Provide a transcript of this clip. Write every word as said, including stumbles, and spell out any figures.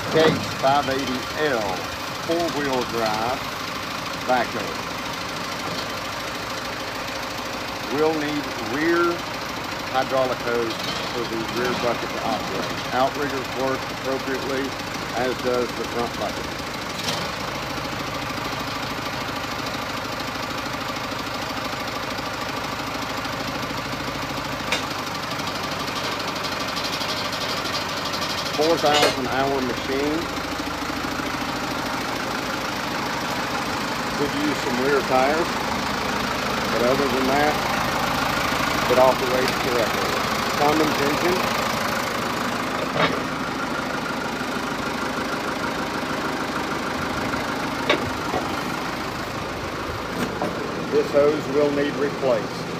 Case five eighty L four-wheel drive backhoe. Will need rear hydraulic hose for the rear bucket to operate. Outriggers work appropriately, as does the front bucket. four thousand hour machine. Could use some rear tires, but other than that, it operates correctly. Cummins engine. This hose will need replaced.